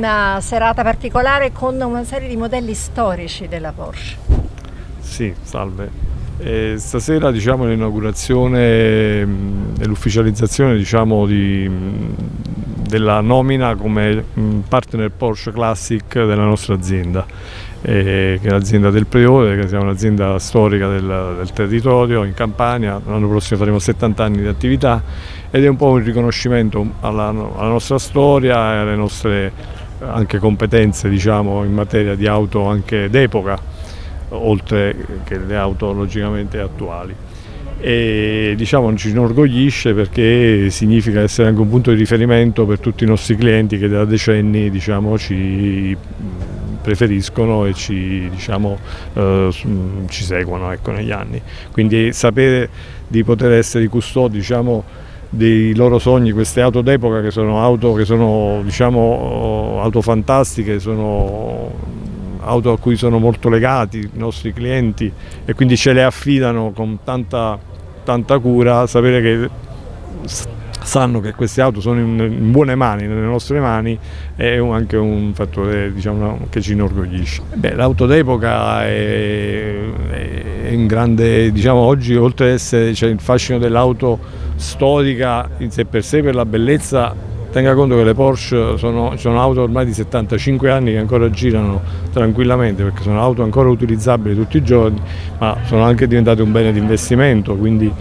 una serata particolare con una serie di modelli storici della Porsche. Sì, salve. Stasera diciamo l'inaugurazione e l'ufficializzazione della nomina come partner Porsche Classic della nostra azienda, che è l'azienda del Priore, che è un'azienda storica del territorio in Campania. L'anno prossimo faremo 70 anni di attività ed è un po' un riconoscimento alla nostra storia e alle nostre anche competenze diciamo, in materia di auto anche d'epoca, oltre che le auto logicamente attuali. E diciamo ci inorgoglisce perché significa essere anche un punto di riferimento per tutti i nostri clienti che da decenni diciamo, ci preferiscono e ci seguono ecco, negli anni. Quindi sapere di poter essere i custodi diciamo, dei loro sogni, queste auto d'epoca che sono auto fantastiche, sono auto a cui sono molto legati i nostri clienti e quindi ce le affidano con tanta cura, sapere che sanno che queste auto sono in buone mani, nelle nostre mani, è anche un fattore diciamo, che ci inorgoglisce. L'auto d'epoca è in grande, diciamo, oggi oltre ad essere il fascino dell'auto storica in sé per sé per la bellezza. Tenga conto che le Porsche sono auto ormai di 75 anni che ancora girano tranquillamente perché sono auto ancora utilizzabili tutti i giorni, ma sono anche diventate un bene di investimento, quindi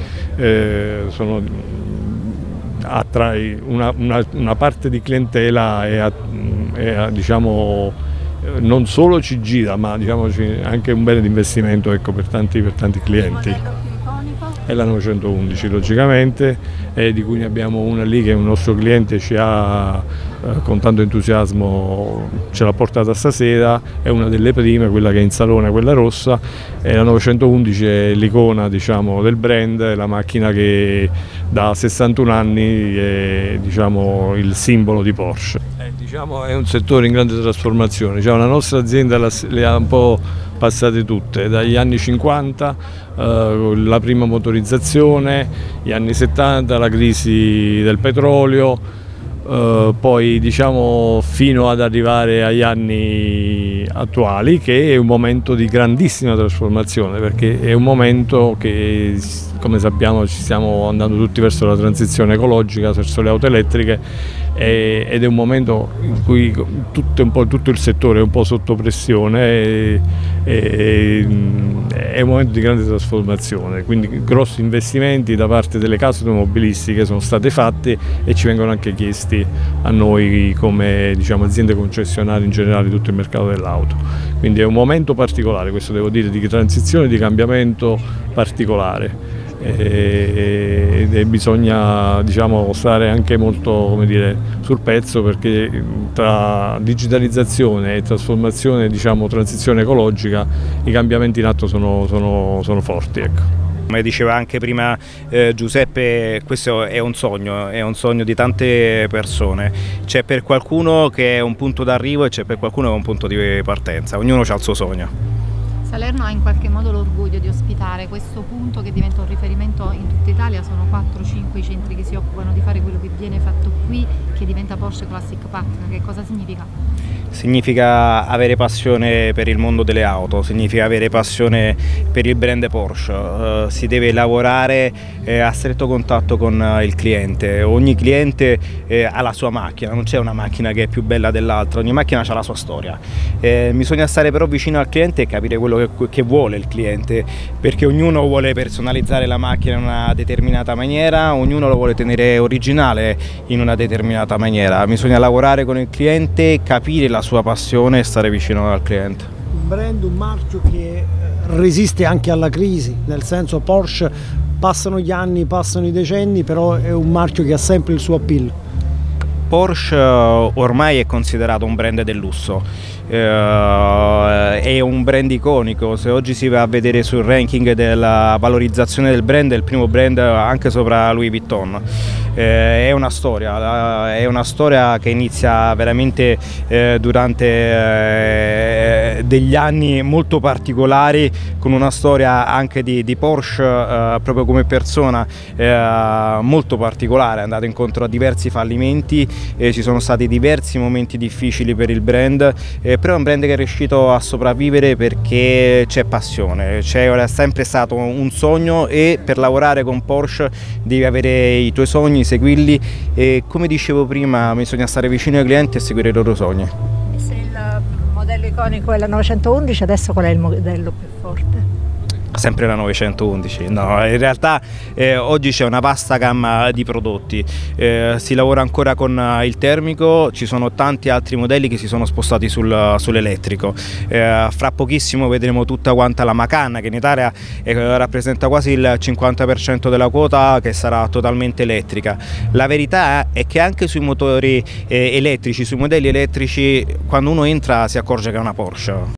attrae una parte di clientela e diciamo, non solo ci gira, ma diciamo, anche un bene di investimento ecco, per tanti clienti. È la 911 logicamente, di cui ne abbiamo una lì che un nostro cliente ci ha con tanto entusiasmo ce l'ha portata stasera, è una delle prime, quella che è in salone, quella rossa, e la 911 è l'icona diciamo, del brand, è la macchina che da 61 anni è diciamo, il simbolo di Porsche. Diciamo, è un settore in grande trasformazione, diciamo, la nostra azienda le ha un po' passate tutte, dagli anni 50, la prima motorizzazione, gli anni 70, la crisi del petrolio, poi diciamo fino ad arrivare agli anni attuali, che è un momento di grandissima trasformazione, perché è un momento che, come sappiamo, ci stiamo andando tutti verso la transizione ecologica, verso le auto elettriche, ed è un momento in cui tutto il settore è un po' sotto pressione, è un momento di grande trasformazione, quindi grossi investimenti da parte delle case automobilistiche sono state fatte e ci vengono anche chiesti a noi come diciamo, aziende concessionarie in generale di tutto il mercato dell'auto. Quindi è un momento particolare, questo devo dire, di transizione, di cambiamento particolare. E bisogna diciamo, stare anche molto come dire, sul pezzo, perché tra digitalizzazione e trasformazione, diciamo, transizione ecologica, i cambiamenti in atto sono forti. Ecco. Come diceva anche prima Giuseppe, questo è un sogno di tante persone. C'è per qualcuno che è un punto d'arrivo e c'è per qualcuno che è un punto di partenza, ognuno ha il suo sogno. Salerno ha in qualche modo l'orgoglio di ospitare questo punto che diventa un riferimento in tutta Italia, sono 4-5 i centri che si occupano di fare quello che viene fatto qui, che diventa Porsche Classic Partner. Che cosa significa? Significa avere passione per il mondo delle auto, significa avere passione per il brand Porsche, si deve lavorare a stretto contatto con il cliente, ogni cliente ha la sua macchina, non c'è una macchina che è più bella dell'altra, ogni macchina ha la sua storia, bisogna stare però vicino al cliente e capire quello che vuole il cliente, perché ognuno vuole personalizzare la macchina in una determinata maniera, ognuno lo vuole tenere originale in una determinata maniera, bisogna lavorare con il cliente, capire la sua passione e stare vicino al cliente. Un brand, un marchio che resiste anche alla crisi, nel senso Porsche passano gli anni, passano i decenni, però è un marchio che ha sempre il suo appeal. Porsche ormai è considerato un brand del lusso, è un brand iconico, se oggi si va a vedere sul ranking della valorizzazione del brand è il primo brand anche sopra Louis Vuitton. È una storia che inizia veramente durante degli anni molto particolari, con una storia anche di Porsche proprio come persona molto particolare. È andato incontro a diversi fallimenti, ci sono stati diversi momenti difficili per il brand, però è un brand che è riuscito a sopravvivere perché c'è passione, è sempre stato un sogno, e per lavorare con Porsche devi avere i tuoi sogni, seguirli, e come dicevo prima bisogna stare vicino ai clienti e seguire i loro sogni. E se il modello iconico è la 911, adesso qual è il modello più forte? Sempre la 911, no, in realtà oggi c'è una vasta gamma di prodotti, si lavora ancora con il termico, ci sono tanti altri modelli che si sono spostati sull'elettrico, fra pochissimo vedremo tutta quanta la Macan, che in Italia rappresenta quasi il 50% della quota, che sarà totalmente elettrica. La verità è che anche sui motori elettrici, sui modelli elettrici, quando uno entra si accorge che è una Porsche.